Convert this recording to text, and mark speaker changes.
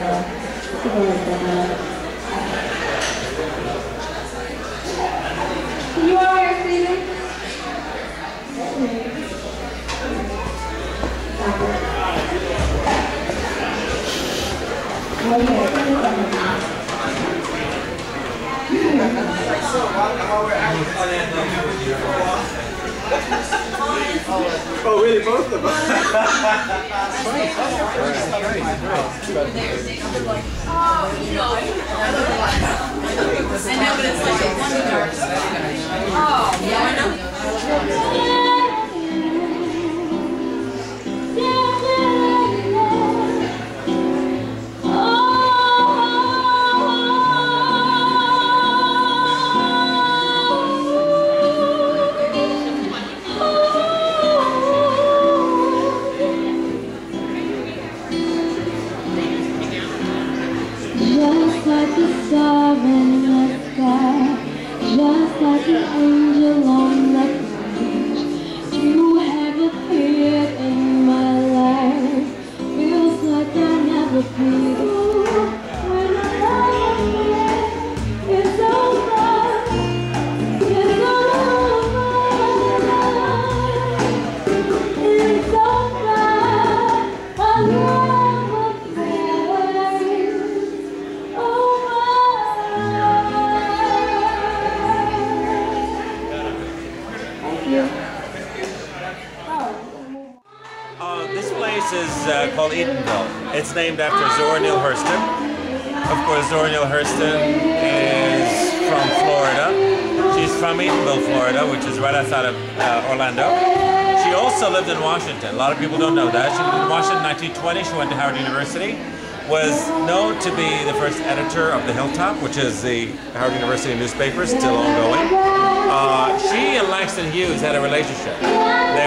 Speaker 1: You all right, Stephen?
Speaker 2: Oh, really? Both of them?
Speaker 3: I know, but it's like a wonder. Oh, yeah, I know.
Speaker 1: Just like the star in the sky, just like the angel on the page, you have appeared in my life. Feels like I never feel when I love you. It's over, it's over, it's over. I love affair.
Speaker 4: This place is called Eatonville. It's named after Zora Neale Hurston. Of course, Zora Neale Hurston is from Florida. She's from Eatonville, Florida, which is right outside of Orlando. She also lived in Washington. A lot of people don't know that. She lived in Washington in 1920. She went to Howard University. Was known to be the first editor of The Hilltop, which is the Howard University newspaper, still ongoing. She and Langston Hughes had a relationship. They